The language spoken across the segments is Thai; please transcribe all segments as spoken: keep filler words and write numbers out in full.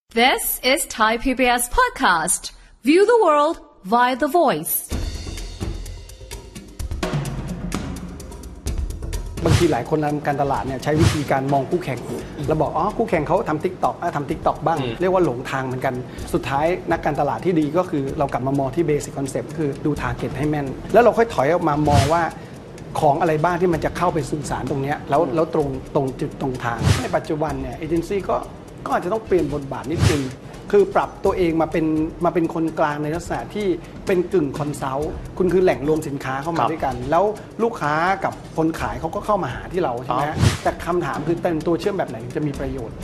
This is Thai พี บี เอส podcast. View the world via the voice. บางทีหลายคนทำการตลาดเนี่ยใช้วิธีการมองคู่แข่งแล้วบอกอ๋อคู่แข่งเขาทำ TikTok อ่ะทำ TikTok บ้างเรียกว่าหลงทางเหมือนกันสุดท้ายนักการตลาดที่ดีก็คือเรากลับมามองที่ basic concept คือดู target ให้แม่นแล้วเราค่อยถอยออกมามองว่าของอะไรบ้างที่มันจะเข้าไปสื่อสารตรงนี้แล้วแล้วตรงตรงจุดตรงทางในปัจจุบันเนี่ยเอเจนซี่ก็ก็อาจจะต้องเปลี่ยนบทบาทนิดนึงคือปรับตัวเองมาเป็นมาเป็นคนกลางในลักษณะที่เป็นกึ่งคอนซัลท์คุณคือแหล่งรวมสินค้าเข้ามาด้วยกันแล้วลูกค้ากับคนขายเขาก็เข้ามาหาที่เราใช่ไหมแต่คำถามคือเป็นตัวเชื่อมแบบไหนจะมีประโยชน์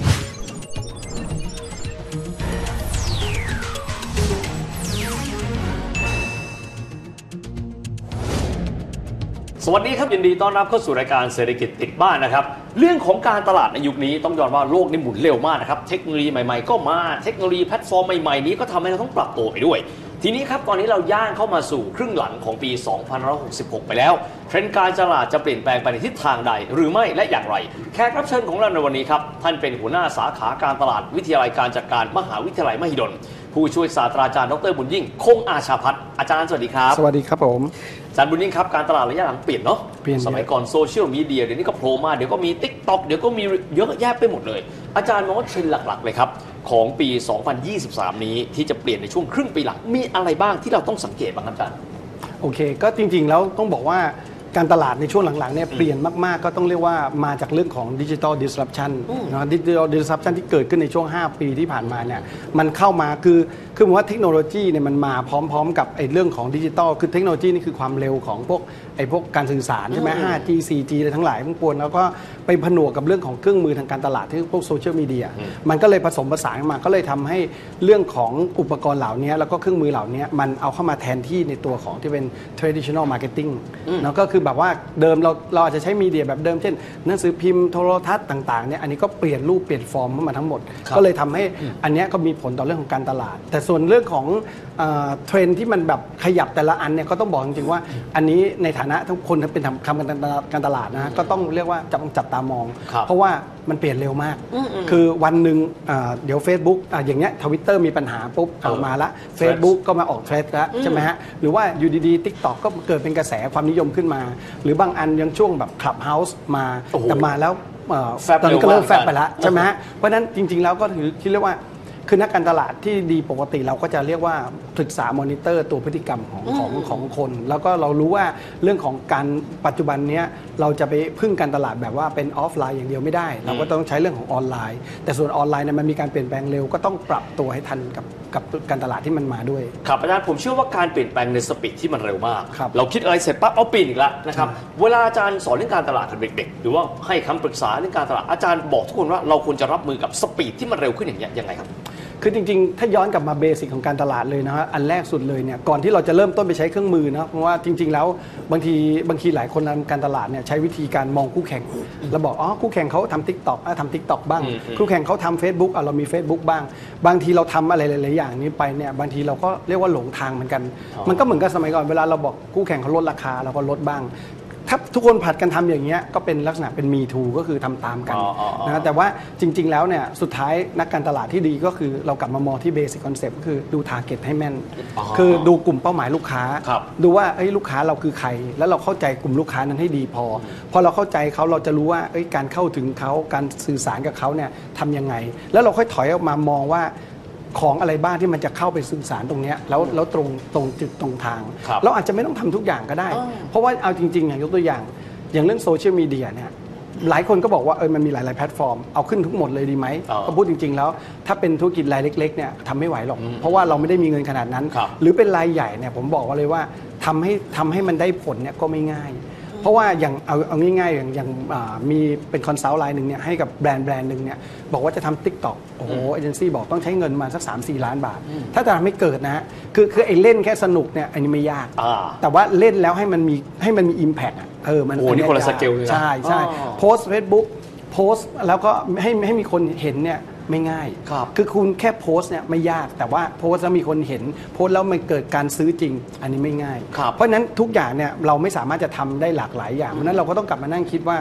สวัสดีครับยินดีต้อนรับเข้าสู่รายการเศรษฐกิจติดบ้านนะครับเรื่องของการตลาดในยุคนี้ต้องยอมว่าโลกนี่หมุนเร็วมากนะครับเทคโนโลยีใหม่ๆก็มาเทคโนโลยีแพลตฟอร์มใหม่ๆนี้ก็ทำให้เราต้องปรับตัวไปด้วยทีนี้ครับตอนนี้เราย่างเข้ามาสู่ครึ่งหลังของปีสองพันห้าร้อยหกสิบหกไปแล้วเทรนด์การตลาดจะเปลี่ยนแปลงไปในทิศทางใดหรือไม่และอย่างไรแขกรับเชิญของเราในวันนี้ครับท่านเป็นหัวหน้าสาขาการตลาดวิทยาลัยการจัดการมหาวิทยาลัยมหิดลผู้ช่วยศาสตราจารย์ดรบุญยิ่งคงอาชาพัฒน์อาจารย์สวัสดีครับสวัสดีครับผมอาจารย์บุญยิ่งครับการตลาดระยะหลังเปลี่ยนเนาะสมัยก่อนโซเชียลมีเดียเดี๋ยวนี้ก็โผล่มาเดี๋ยวก็มี TikTok เดี๋ยวก็มีเยอะแยะไปหมดเลยอาจารย์มองว่าเทรนด์หลักๆเลยครับของปีสองพันยี่สิบสามนี้ที่จะเปลี่ยนในช่วงครึ่งปีหลังมีอะไรบ้างที่เราต้องสังเกตบ้างครับอาจารย์โอเคก็จริงๆแล้วต้องบอกว่าการตลาดในช่วงหลังๆเนี่ยเปลี่ยนมากๆก็ต้องเรียกว่ามาจากเรื่องของดิจิทัลดิสรัปชันนะดิจิทัลดิสรัปชันที่เกิดขึ้นในช่วงห้าปีที่ผ่านมาเนี่ยมันเข้ามาคือคือผมว่าเทคโนโลยีเนี่ยมันมาพร้อมๆกับไอ้เรื่องของดิจิทัลคือเทคโนโลยีนี่คือความเร็วของพวกไอ้พวกการสื่อสารใช่ไหม ห้าจี โฟร์จี อะไรทั้งหลายทั้งปวงแล้วก็ไปผนวกกับเรื่องของเครื่องมือทางการตลาดที่พวกโซเชียลมีเดียมันก็เลยผสมผสานมาก็เลยทำให้เรื่องของอุปกรณ์เหล่านี้แล้วก็เครื่องมือเหล่านี้มันเอาเข้ามาแทนที่ในตัวของที่เป็น traditional marketing แล้วก็คือแบบว่าเดิมเราเราอาจจะใช้มีเดียแบบเดิมเช่นหนังสือพิมพ์โทรทัศน์ต่างๆเนี่ยอันนี้ก็เปลี่ยนรูปเปลี่ยนฟอร์มมาทั้งหมดก็เลยทำให้อันนี้ก็มีผลต่อเรื่องของการตลาดแต่ส่วนเรื่องของเทรนด์ที่มันแบบขยับแต่ละอันเนี่ยก็ต้องบอกจริงๆว่าอันนี้ในฐานะทุกคนเป็นทำการตลาดนะก็ต้องเรียกว่าจับจับตามองเพราะว่ามันเปลี่ยนเร็วมากคือวันหนึ่งเดี๋ยว Facebook อย่างเงี้ย Twitter มีปัญหาปุ๊บออกมาละ Facebook ก็มาออกเทรดแล้วใช่ไหมฮะหรือว่าอยู่ดีๆ TikTok ก็เกิดเป็นกระแสความนิยมขึ้นมาหรือบางอันยังช่วงแบบ Clubhouse มาแต่มาแล้วตอนนี้ก็เริ่มแฟบไปแล้วใช่ไหมฮะเพราะฉะนั้นจริงๆแล้วก็ถือคิดเรียกว่าคือนักการตลาดที่ดีปกติเราก็จะเรียกว่าศึกษามอนิเตอร์ตัวพฤติกรรมของของของคนแล้วก็เรารู้ว่าเรื่องของการปัจจุบันนี้เราจะไปพึ่งการตลาดแบบว่าเป็นออฟไลน์อย่างเดียวไม่ได้เราก็ต้องใช้เรื่องของออนไลน์แต่ส่วนออนไลน์เนี่ยมันมีการเปลี่ยนแปลงเร็วก็ต้องปรับตัวให้ทันกับกับการตลาดที่มันมาด้วยครับอาจารย์ผมเชื่อว่าการเปลี่ยนแปลงในสปีดที่มันเร็วมากเราคิดอะไรเสร็จปั๊บเอาปีนอีกแล้วนะครับเวลาอาจารย์สอนเรื่องการตลาดกับเด็กๆหรือว่าให้คำปรึกษาเรื่องการตลาดอาจารย์บอกทุกคนว่าเราควรจะรับมือกับสปีดที่มันเร็วขึ้นอย่างนี้ยังไงครับคือจริงๆถ้าย้อนกลับมาเบสิกของการตลาดเลยนะฮะอันแรกสุดเลยเนี่ยก่อนที่เราจะเริ่มต้นไปใช้เครื่องมือนะเพราะว่าจริงๆแล้วบางทีบางทีหลายคนทำการตลาดเนี่ยใช้วิธีการมองคู่แข่งเราบอกอ๋อคู่แข่งเขาทำ TikTok อ่ะทำ TikTok บ้างคู่แข่งเขาทำ Facebook อ่ะเรามี Facebook บ้างบางทีเราทำอะไรหลายๆอย่างนี้ไปเนี่ยบางทีเราก็เรียกว่าหลงทางเหมือนกันมันก็เหมือนกับสมัยก่อนเวลาเราบอกคู่แข่งเขาลดราคาเราก็ลดบ้างถ้าทุกคนผัดกันทำอย่างเงี้ยก็เป็นลักษณะเป็นมีทูก็คือทำตามกันนะแต่ว่าจริงๆแล้วเนี่ยสุดท้ายนักการตลาดที่ดีก็คือเรากลับมามองที่เบสิ c คอนเซ็ปต์คือดู target ให้แม่นคือดูกลุ่มเป้าหมายลูกค้าดูว่าเอ้ยลูกค้าเราคือใครแล้วเราเข้าใจกลุ่มลูกค้านั้นให้ดีพอพอเราเข้าใจเขาเราจะรู้ว่าเอ้ยการเข้าถึงเขาการสื่อสารกับเขาเนี่ยทำยังไงแล้วเราค่อยถอยออกมามองว่าของอะไรบ้างที่มันจะเข้าไปสื่อสารตรงนี้แล้วแล้วตรงตรงจุดตรงทางเราอาจจะไม่ต้องทำทุกอย่างก็ได้เพราะว่าเอาจริงๆอย่างยกตัวอย่างอย่างเรื่องโซเชียลมีเดียเนี่ยหลายคนก็บอกว่าเออมันมีหลายๆแพลตฟอร์มเอาขึ้นทุกหมดเลยดีไหมก็พูดจริงๆแล้วถ้าเป็นธุรกิจรายเล็กๆเนี่ยทำไม่ไหวหรอกเพราะว่าเราไม่ได้มีเงินขนาดนั้นหรือเป็นรายใหญ่เนี่ยผมบอกว่าเลยว่าทำให้ทำให้มันได้ผลเนี่ยก็ไม่ง่ายเพราะว่าอย่างเอาเอาง่ายๆอย่างอย่างมีเป็นคอนซัลท์รายหนึ่งเนี่ยให้กับแบรนด์แบรนด์หนึ่งเนี่ยบอกว่าจะทำ TikTok โอ้โหเอเจนซี่บอกต้องใช้เงินมาสัก สามสี่ ล้านบาทถ้าจะทำให้เกิดนะฮะคือคือไอ้เล่นแค่สนุกเนี่ยอันนี้ไม่ยากแต่ว่าเล่นแล้วให้มันมีให้มันมี impact อ่ะเออมันโอ้นี่คนละสเกลเลยใช่ใช่โพสต์ Facebook โพสต์แล้วก็ให้ให้มีคนเห็นเนี่ยไม่ง่ายคือคุณแค่โพสต์เนี่ยไม่ยากแต่ว่าโพสต์แล้วมีคนเห็นโพสต์แล้วมันเกิดการซื้อจริงอันนี้ไม่ง่ายเพราะฉะนั้นทุกอย่างเนี่ยเราไม่สามารถจะทำได้หลากหลายอย่างเพราะนั้นเราก็ต้องกลับมานั่งคิดว่า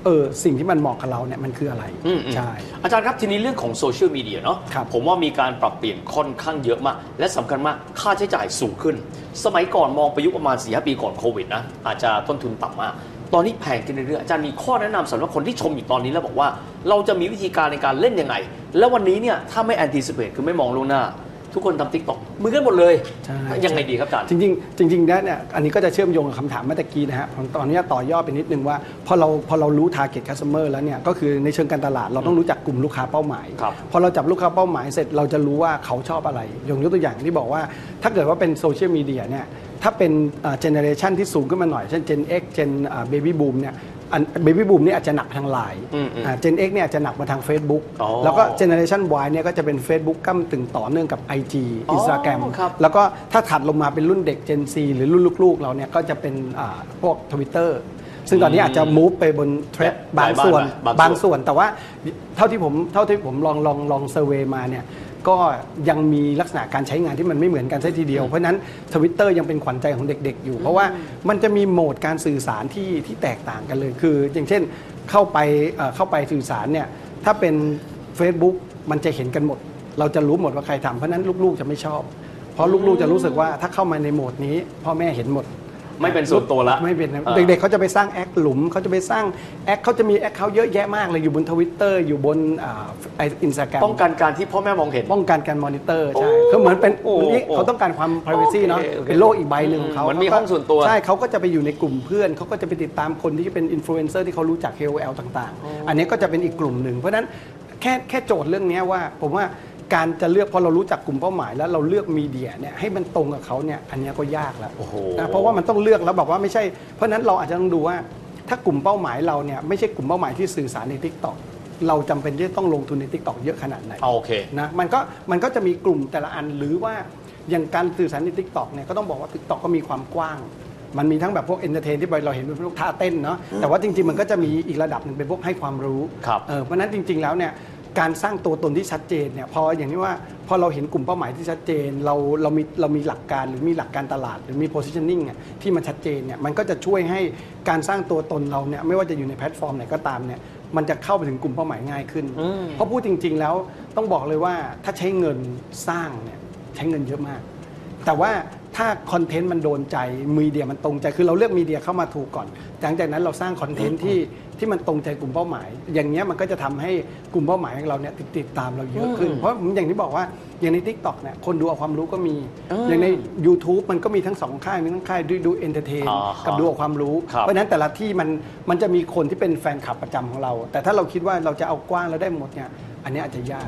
เออสิ่งที่มันเหมาะกับเราเนี่ยมันคืออะไรใช่อาจารย์ครับทีนี้เรื่องของโซเชียลมีเดียเนาะผมว่ามีการปรับเปลี่ยนค่อนข้างเยอะมากและสำคัญมากค่าใช้จ่ายสูงขึ้นสมัยก่อนมองไปยุคประมาณ สี่ห้า ปีก่อนโควิดนะอาจจะต้นทุนต่ำมากตอนนี้แพงขึ้นเรื่อยๆอาจารย์มีข้อแนะนำสำหรับคนที่ชมอยู่ตอนนี้แล้วบอกว่าเราจะมีวิธีการในการเล่นยังไงแล้ววันนี้เนี่ยถ้าไม่ anticipate คือไม่มองล่วงหน้าทุกคนทำ TikTok มือกันหมดเลยยังไงดีครับอาจารย์จริงๆจริงๆเนี่ยอันนี้ก็จะเชื่อมโยงกับคำถามเมื่อกี้นะฮะตอนนี้ต่อยอดไปนิดนึงว่าพอเราพอเรารู้ target customer แล้วเนี่ยก็คือในเชิงการตลาดเราต้องรู้จักกลุ่มลูกค้าเป้าหมายพอเราจับลูกค้าเป้าหมายเสร็จเราจะรู้ว่าเขาชอบอะไรยกตัวอย่างที่บอกว่าถ้าเกิดว่าเป็นโซเชียลมีเดียเนี่ยถ้าเป็นเจเนอเรชันที่สูงขึ้นมาหน่อยเช่น Gen X Gen Baby Boom เนี่ยเบบี้บูมนี่อาจจะหนักทางไลน์เจน X เนี่ยอาจจะหนักมาทาง Facebook แล้วก็ Generation Y เนี่ยก็จะเป็น Facebook ก้ำตึงต่อเนื่องกับ ไอ จี Instagram แล้วก็ถ้าถัดลงมาเป็นรุ่นเด็ก Gen Z หรือรุ่นลูกๆเราเนี่ยก็จะเป็นพวก Twitter ซึ่งตอนนี้อาจจะ move ไปบนเทรดบางส่วนบางส่วนแต่ว่าเท่าที่ผมเท่าที่ผมลองลองลองเซอร์เวย์มาเนี่ยก็ยังมีลักษณะการใช้งานที่มันไม่เหมือนกันซะทีเดียวเพราะนั้น Twitter ยังเป็นขวัญใจของเด็กๆอยู่เพราะว่ามันจะมีโหมดการสื่อสารที่ที่แตกต่างกันเลยคืออย่างเช่นเข้าไปเข้าไปสื่อสารเนี่ยถ้าเป็น Facebook มันจะเห็นกันหมดเราจะรู้หมดว่าใครทำเพราะนั้นลูกๆจะไม่ชอบเพราะลูกๆจะรู้สึกว่าถ้าเข้ามาในโหมดนี้พ่อแม่เห็นหมดไม่เป็นส่วนตัวละไม่เป็นเด็กๆเขาจะไปสร้างแอคหลุมเขาจะไปสร้างแอคเขาจะมีแอคเขาเยอะแยะมากเลยอยู่บน Twitter อยู่บนไออินสตาแกรมป้องกันการที่พ่อแม่มองเห็นป้องกันการมอนิเตอร์ใช่เขาเหมือนเป็นนี่เขาต้องการความ privacy เนาะเป็นโลกอีกใบหนึ่งของเขาเหมือนมีห้องส่วนตัวใช่เขาก็จะไปอยู่ในกลุ่มเพื่อนเขาก็จะไปติดตามคนที่เป็นอินฟลูเอนเซอร์ที่เขารู้จัก เค โอ แอล ต่างๆอันนี้ก็จะเป็นอีกกลุ่มหนึ่งเพราะฉะนั้นแค่แค่โจทย์เรื่องนี้ว่าผมว่าการจะเลือกพอเรารู้จักกลุ่มเป้าหมายแล้วเราเลือกมีเดียเนี่ยให้มันตรงกับเขาเนี่ยอันนี้ก็ยากแล้วนะเพราะว่ามันต้องเลือกแล้วบอกว่าไม่ใช่เพราะนั้นเราอาจจะต้องดูว่าถ้ากลุ่มเป้าหมายเราเนี่ยไม่ใช่กลุ่มเป้าหมายที่สื่อสารใน TikTok เราจำเป็นที่ต้องลงทุนใน TikTok เยอะขนาดไหนโอเคนะมันก็มันก็จะมีกลุ่มแต่ละอันหรือว่าอย่างการสื่อสารใน TikTok เนี่ยก็ต้องบอกว่า TikTok ก็มีความกว้างมันมีทั้งแบบพวกเอนเตอร์เทนที่เราเห็นเป็นพวกท่าเต้นเนาะแต่ว่าจริงๆมันก็จะมีอีกระดับหนึ่งเป็นพวกให้ความรู้เพราะนั้นจริงๆแล้วเนี่ยการสร้างตัวตนที่ชัดเจนเนี่ยพออย่างนี้ว่าพอเราเห็นกลุ่มเป้าหมายที่ชัดเจนเราเรามีเรามีหลักการหรือมีหลักการตลาดหรือมี positioning เนี่ยที่มันชัดเจนเนี่ยมันก็จะช่วยให้การสร้างตัวตนเราเนี่ยไม่ว่าจะอยู่ในแพลตฟอร์มไหนก็ตามเนี่ยมันจะเข้าไปถึงกลุ่มเป้าหมายง่ายขึ้นเพราะพูดจริงๆแล้วต้องบอกเลยว่าถ้าใช้เงินสร้างเนี่ยใช้เงินเยอะมากแต่ว่าถ้าคอนเทนต์มันโดนใจมีเดียมันตรงใจคือเราเลือกมีเดียเข้ามาถูกก่อนหลังจากนั้นเราสร้างคอนเทนต์ที่ที่มันตรงใจกลุ่มเป้าหมายอย่างเงี้ยมันก็จะทำให้กลุ่มเป้าหมายของเราเนี่ยติดตามเราเยอะขึ้นเพราะอย่างที่บอกว่าอย่างใน TikTok เนี่ยคนดูเอาความรู้ก็มีอย่างใน YouTube มันก็มีทั้งสองค่ายมีทั้งค่ายดูดูเอนเตอร์เทนกับดูเอาความรู้เพราะฉะนั้นแต่ละที่มันมันจะมีคนที่เป็นแฟนคลับประจำของเราแต่ถ้าเราคิดว่าเราจะเอากว้างแล้วได้หมดเนี่ยอันนี้อาจจะยาก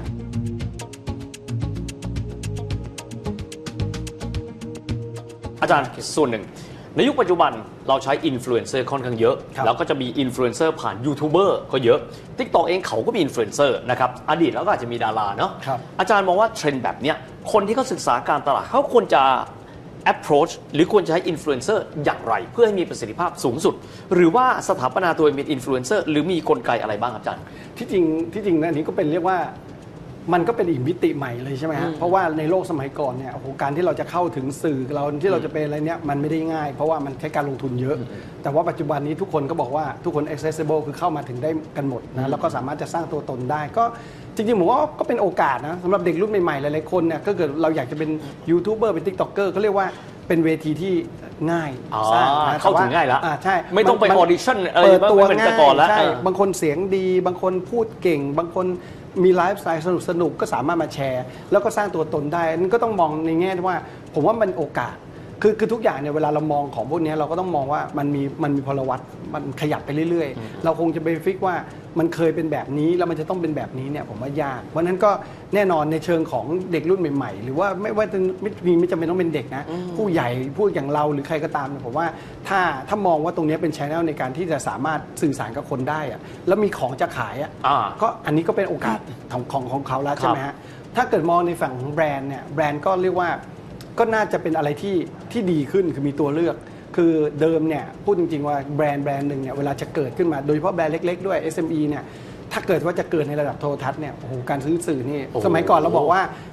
อาจารย์ส่วนหนึ่งในยุคปัจจุบันเราใช้อินฟลูเอนเซอร์ค่อนข้างเยอะแล้วก็จะมีอินฟลูเอนเซอร์ผ่านยูทูบเบอร์ก็เยอะ TikTok เองเขาก็มีอินฟลูเอนเซอร์นะครับอดีตแล้วก็อาจจะมีดาราเนาะอาจารย์มองว่าเทรนด์แบบนี้คนที่เขาศึกษาการตลาดเขาควรจะ approach หรือควรจะใช้อินฟลูเอนเซอร์อย่างไรเพื่อให้มีประสิทธิภาพสูงสุดหรือว่าสถาปนาตัวเป็นอินฟลูเอนเซอร์หรือมีกลไกอะไรบ้างครับอาจารย์ที่จริงที่จริงนะอันนี้ก็เป็นเรียกว่ามันก็เป็นอีกมิติใหม่เลยใช่ไหมฮะเพราะว่าในโลกสมัยก่อนเนี่ยโอ้โหการที่เราจะเข้าถึงสื่อเราที่เราจะเป็นอะไรเนี่ยมันไม่ได้ง่ายเพราะว่ามันใช้การลงทุนเยอะแต่ว่าปัจจุบันนี้ทุกคนก็บอกว่าทุกคน accessible คือเข้ามาถึงได้กันหมดนะแล้วก็สามารถจะสร้างตัวตนได้ก็จริงๆผมว่าก็เป็นโอกาสนะสำหรับเด็กรุ่นใหม่ๆหลายๆคนเนี่ยก็เกิดเราอยากจะเป็นยูทูบเบอร์เป็น TikToker เขาเรียกว่าเป็นเวทีที่ง่ายสร้างเข้าถึงง่ายแล้วใช่ไม่ต้องไปออดิชั่นเปิดตัวง่ายใช่บางคนเสียงดีบางคนพูดเก่งบางคนมีไลฟ์สไตล์สนุกๆก็สามารถมาแชร์แล้วก็สร้างตัวตนได้นั่นก็ต้องมองในแง่ที่ว่าผมว่ามันโอกาสคือคือทุกอย่างเนี่ยเวลาเรามองของพวกนี้เราก็ต้องมองว่ามันมีมันมีพลวัตมันขยับไปเรื่อยๆเราคงจะไปฟิกว่ามันเคยเป็นแบบนี้แล้วมันจะต้องเป็นแบบนี้เนี่ยผมว่ายากเพราะนั้นก็แน่นอนในเชิงของเด็กรุ่นใหม่ๆหรือว่าไม่ว่าจะไม่ไม่จำเป็นต้องเป็นเด็กนะผู้ใหญ่ผู้อย่างเราหรือใครก็ตามผมว่าถ้าถ้ามองว่าตรงนี้เป็นช่องในการที่จะสามารถสื่อสารกับคนได้อะแล้วมีของจะขายอ่ะก็อันนี้ก็เป็นโอกาสของของของเขาแล้วใช่ไหมฮะถ้าเกิดมองในฝั่งของแบรนด์เนี่ยแบรนด์ก็เรียกว่าก็น่าจะเป็นอะไรที่ที่ดีขึ้นคือมีตัวเลือกคือเดิมเนี่ยพูดจริงๆว่าแบรนด์แบรนด์หนึ่งเนี่ยเวลาจะเกิดขึ้นมาโดยเฉพาะแบรนด์เล็กๆด้วย เอส เอ็ม อี เนี่ยถ้าเกิดว่าจะเกิดในระดับโทรทัศน์เนี่ยโอ้โหการซื้อสื่อนี่สมัยก่อนเราบอกว่า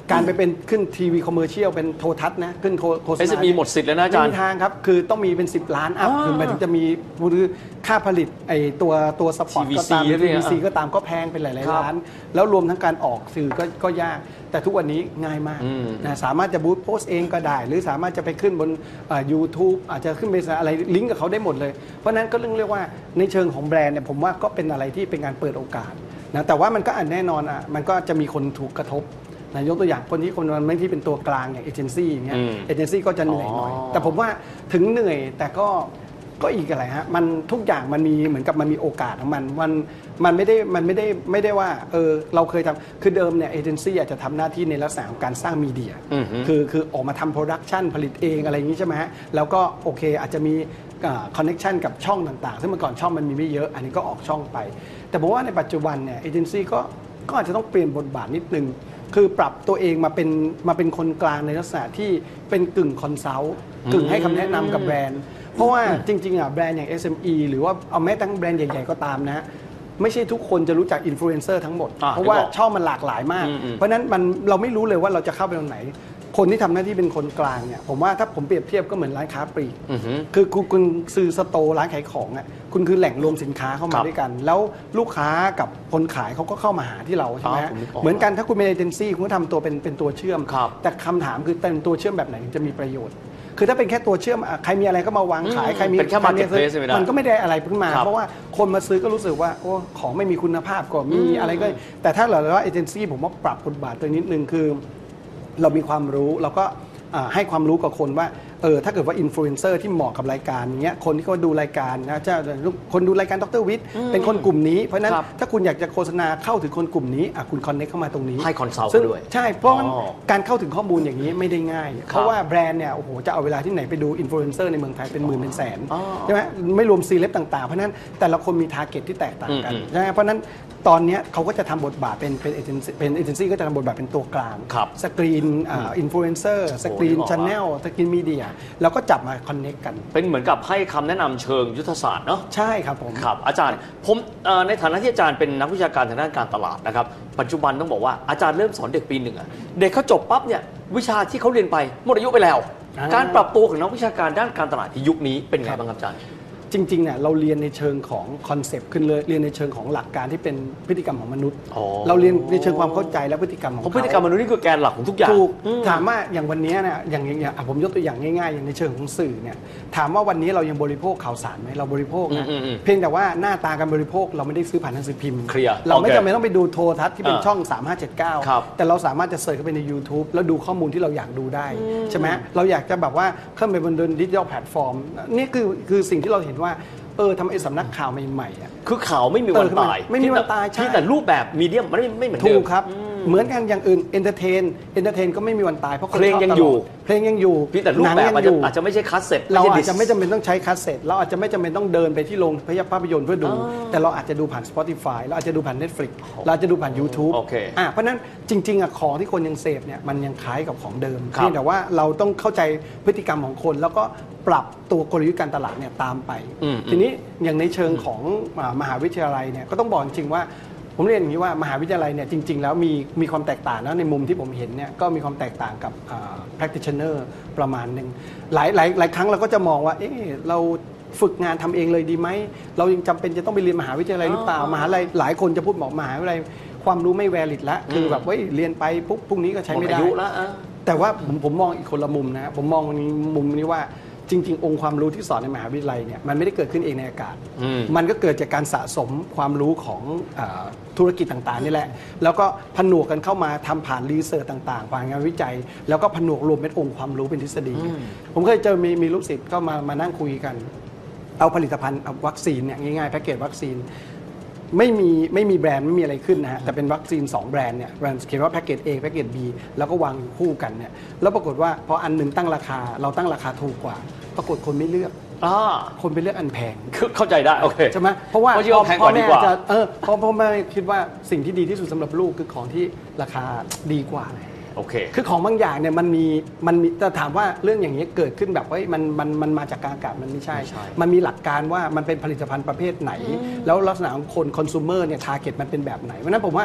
การไปเป็นขึ้นทีวีคอมเมอร์เชียลเป็นโทรทัศน์นะขึ้นโฆษณาเอส เอ็ม อี หมดสิทธิ์เลยนะอาจารย์ไม่มีทางครับคือต้องมีเป็นสิบล้านอัพถึงมันถึงจะมีค่าผลิตไอตัวตัวสปอตก็ตามที วี ซีทีวีซีก็ตามก็แพงเป็นหลายๆล้าน แล้วรวมทั้งการออกสื่อก็ก็ยากแต่ทุกวันนี้ง่ายมากนะสามารถจะบูตโพสต์เองก็ได้ หรือสามารถจะไปขึ้นบนยูทูบอาจจะขึ้นไปอะไรลิงก์กับเขาได้หมดเลยเพราะนั้นก็เรื่องเรียกว่าในเชิงของแบรนด์เนี่ยผมว่าก็เป็นอะไรที่เป็นการเปิดโอกาสนะแต่ว่ามันก็อันแน่นอนอ่ะมันก็จะมีคนถูกกระทบนะยกตัวอย่างคนที่คนมันไม่ที่เป็นตัวกลางอย่างเอเจนซี่อย่างเงี้ยเอเจนซี่ก็จะเหนื่อยหน่อยแต่ผมว่าถึงเหนื่อยแต่ก็ก็อีกอะไรฮะมันทุกอย่างมันมีเหมือนกับมันมีโอกาสของมันมันมันไม่ได้มันไม่ได้ไม่ได้ว่าเออเราเคยทำคือเดิมเนี่ยเอเจนซี่อาจจะทำหน้าที่ในลักษณะของการสร้างมีเดียคือคือออกมาทำโปรดักชันผลิตเองอะไรอย่างนี้ใช่ไหมฮะแล้วก็โอเคอาจจะมีคอนเน็กชันกับช่องต่างๆซึ่งเมื่อก่อนช่องมันมีไม่เยอะอันนี้ก็ออกช่องไปแต่ผมว่าในปัจจุบันเนี่ยเอเจนซี่ก็ก็อาจจะต้องเปลี่ยนบทบาทนิดนึงคือปรับตัวเองมาเป็นมาเป็นคนกลางในลักษณะที่เป็นกึ่งคอนซัลท์กึ่งให้คำแนะนำกับแบรนด์เพราะว่าจริงๆอ่ะแบรนด์อย่าง เอส เอ็ม อี หรือว่าเอาแม้ทั้งแบรนด์ใหญ่ๆก็ตามนะไม่ใช่ทุกคนจะรู้จักอินฟลูเอนเซอร์ทั้งหมดเพราะว่าช่องมันหลากหลายมากเพราะนั้นมันเราไม่รู้เลยว่าเราจะเข้าไปตรงไหนคนที่ทำหน้าที่เป็นคนกลางเนี่ยผมว่าถ้าผมเปรียบเทียบก็เหมือนร้านค้าปลีกคือคุณคุณซื้อสโตร์ร้านขายของอ่ะคุณคือแหล่งรวมสินค้าเข้ามาด้วยกันแล้วลูกค้ากับคนขายเขาก็เข้ามาหาที่เราใช่ไหมเหมือนกันถ้าคุณเป็นเอเจนซี่คุณก็ทำตัวเป็นเป็นตัวเชื่อมแต่คำถามคือเป็นตัวเชื่อมแบบไหนจะมีประโยชน์คือถ้าเป็นแค่ตัวเชื่อมใครมีอะไรก็มาวางขายใครมีเป็นแค่ marketplace มันก็ไม่ได้อะไรขึ้นมาเพราะว่าคนมาซื้อก็รู้สึกว่าโอ้ของไม่มีคุณภาพก็มีอะไรก็แต่ถ้าเราว่าเอเจนซี่ผมว่าปรับบทบาทตัวนิดนึงคือเรามีความรู้เราก็ให้ความรู้กับคนว่าเออถ้าเกิดว่าอินฟลูเอนเซอร์ที่เหมาะกับรายการเงี้ยคนที่เขาดูรายการนะเจ้าคนดูรายการดร.วิทย์เป็นคนกลุ่มนี้เพราะฉะนั้นถ้าคุณอยากจะโฆษณาเข้าถึงคนกลุ่มนี้คุณคอนเนคเข้ามาตรงนี้ให้คอนซัลท์ด้วยใช่เพราะการเข้าถึงข้อมูลอย่างนี้ไม่ได้ง่ายเพราะว่าแบรนด์เนี่ยโอ้โหจะเอาเวลาที่ไหนไปดูอินฟลูเอนเซอร์ในเมืองไทยเป็นหมื่นเป็นแสนใช่ไหมไม่รวมซีเลบต่างๆเพราะนั้นแต่ละคนมีทาร์เก็ตที่แตกต่างกันใช่ไหมเพราะนั้นตอนนี้เขาก็จะทำบทบาทเป็นเป็นเอเจนซี่เป็นเอเจนซี่ก็จะทำบทบาทเป็นตัวกลางสกรีนอินฟลูเอนเซอร์สกรีนชันแนลสกรีนมีเดียแล้วก็จับมาคอนเนคกันเป็นเหมือนกับให้คำแนะนำเชิงยุทธศาสตร์เนาะใช่ครับผมครับอาจารย์ผมในฐานะที่อาจารย์เป็นนักวิชาการทางด้านการตลาดนะครับปัจจุบันต้องบอกว่าอาจารย์เริ่มสอนเด็กปีหนึ่งอะเด็กเขาจบปั๊บเนี่ยวิชาที่เขาเรียนไปหมดอายุไปแล้วการปรับตัวของนักวิชาการด้านการตลาดในยุคนี้เป็นไงบ้างครับอาจารย์จริงๆเนี่ยเราเรียนในเชิงของคอนเซปต์ขึ้นเลยเรียนในเชิงของหลักการที่เป็นพฤติกรรมของมนุษย์เราเรียนในเชิงความเข้าใจและพฤติกรรมของเขาพฤติกรรมมนุษย์นี่คือแกนหลักของทุกอย่างถูกถามว่าอย่างวันนี้เนี่ยอย่างอย่างผมยกตัวอย่างง่ายๆอย่างในเชิงของสื่อเนี่ยถามว่าวันนี้เรายังบริโภคข่าวสารไหมเราบริโภคนะเพียงแต่ว่าหน้าตาการบริโภคเราไม่ได้ซื้อผ่านหนังสือพิมพ์เราไม่จำเป็นต้องไปดูโทรทัศน์ที่เป็นช่องสามห้าเจ็ดเก้าแต่เราสามารถจะเสิร์ชเข้าไปใน YouTube แล้วดูข้อมูลที่เราอยากดูได้ใช่ไหมเราอยากจะแบบว่าเข้าไปบนดิจิทัลแพลตฟอร์มนี่คือคือสิ่งที่เราเห็นว่าเออทำไอ้สำนักข่าวใหม่ๆอ่ะคือข่าวไม่มีวันตายไม่มีวันตายใช่แต่รูปแบบมีเดียมมันไม่เหมือนเดิมถูกครับเหมือนกันอย่างอื่นเอนเตอร์เทนเอนเตอร์เทนก็ไม่มีวันตายเพราะเพลงยังอยู่เพลงยังอยู่แต่รูปแบบอาจจะไม่ใช่คัสเซ็ตเราอาจจะไม่จำเป็นต้องใช้คัสเซ็ตเราอาจจะไม่จำเป็นต้องเดินไปที่โรงภาพยนตร์เพื่อดูแต่เราอาจจะดูผ่าน Spotify เราอาจจะดูผ่าน Netflix เราอาจจะดูผ่าน YouTube อ่าเพราะนั้นจริงๆอ่ะของที่คนยังเสพเนี่ยมันยังคล้ายกับของเดิมเพียงแต่ว่าเราต้องเข้าใจพฤติกรรมของคนแล้วก็ปรับตัวกลยุทธ์การตลาดเนี่ยตามไปทีนี้อย่างในเชิงของมหาวิทยาลัยเนี่ยก็ต้องบอกจริงๆว่าผมเรียนอย่างนี้ว่ามหาวิทยาลัยเนี่ยจริงๆแล้วมีมีความแตกต่างนะในมุมที่ผมเห็นเนี่ยก็มีความแตกต่างกับ practitioner ประมาณหนึ่งหลายหลายหลายครั้งเราก็จะมองว่าเออเราฝึกงานทำเองเลยดีไหมเรายังจำเป็นจะต้องไปเรียนมหาวิทยาลัยหรือเปล่ามหาลัยหลายคนจะพูดบอกมหาวิทยาลัยความรู้ไม่แวลิดละคือแบบว่าเรียนไปปุ๊บพรุ่งนี้ก็ใช้ไม่ได้แต่ว่าผมผมมองอีกคนละมุมนะผมมองนี้มุมนี้ว่าจริงๆองค์ความรู้ที่สอนในมหาวิทยาลัยเนี่ยมันไม่ได้เกิดขึ้นเองในอากาศมันก็เกิดจากการสะสมความรู้ของธุรกิจต่างๆนี่แหละแล้วก็ผนวกกันเข้ามาทำผ่านรีเสิร์ชต่างๆผ่านงานวิจัยแล้วก็ผนวกรวมเป็นองค์ความรู้เป็นทฤษฎีผมเคยเจอมีมีลูกศิษย์ก็มามานั่งคุยกันเอาผลิตภัณฑ์เอาวัคซีนเนี่ยง่ายๆแพ็กเกจวัคซีนไม่มีไม่มีแบรนด์ไม่มีอะไรขึ้นนะฮะแต่เป็นวัคซีนสองแบรนด์เนี่ยแบรนด์เขียนว่าแพ็กเกจ A แพ็กเกจ B แล้วก็วางคู่กันเนี่ยแล้วปรากฏว่าพออันหนึ่งตั้งราคาเราตั้งราคาถูกกว่าปรากฏคนไม่เลือกคนไปเลือกอันแพงเข้าใจได้โอเคใช่ไหมเพราะว่าพ่อแม่จะเออเพราะพ่อแม่คิดว่าสิ่งที่ดีที่สุดสำหรับลูกคือของที่ราคาดีกว่าโอเคคือของบางอย่างเนี่ยมันมีมันมีจะถามว่าเรื่องอย่างนี้เกิดขึ้นแบบว่ามันมันมันมาจากการอากาศมันไม่ใช่มันมีหลักการว่ามันเป็นผลิตภัณฑ์ประเภทไหนแล้วลักษณะของคนคอน sumer เนี่ย target มันเป็นแบบไหนเพราะนั้นผมว่า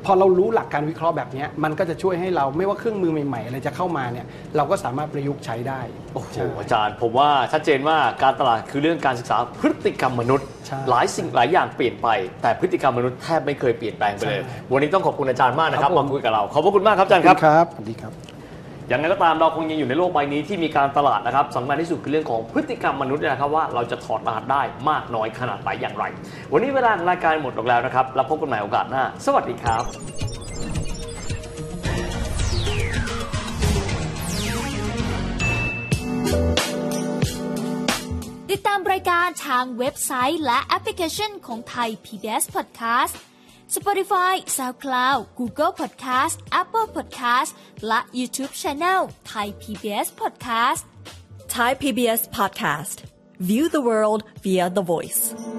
พอเรารู้หลักการวิเคราะห์แบบนี้มันก็จะช่วยให้เราไม่ว่าเครื่องมือใหม่ๆอะไรจะเข้ามาเนี่ยเราก็สามารถประยุกต์ใช้ได้โอ้โหอาจารย์ผมว่าชัดเจนว่าการตลาดคือเรื่องการศึกษาพฤติกรรมมนุษย์หลายสิ่งหลายอย่างเปลี่ยนไปแต่พฤติกรรมมนุษย์แทบไม่เคยเปลี่ยนแปลงไปเลยวันนี้ต้องขอบคุณอาจารย์มากนะครับมาคุยกับเราขอบพระคุณมากครับอาจารย์ครับครับสวัสดีครับอย่างไรก็ตามเราคงยังอยู่ในโลกใบนี้ที่มีการตลาดนะครับสำคัญที่สุดคือเรื่องของพฤติกรรมมนุษย์นะครับว่าเราจะถอดรหัสได้มากน้อยขนาดไหนอย่างไรวันนี้เวลาของรายการหมดลงแล้วนะครับแล้วพบกันใหม่โอกาสหน้าสวัสดีครับติดตามรายการทางเว็บไซต์และแอปพลิเคชันของไทย พี บี เอส Podcast Spotify, SoundCloud, Google Podcast, Apple Podcast และ YouTube Channel Thai พี บี เอส Podcast Thai พี บี เอส Podcast View the world via the voice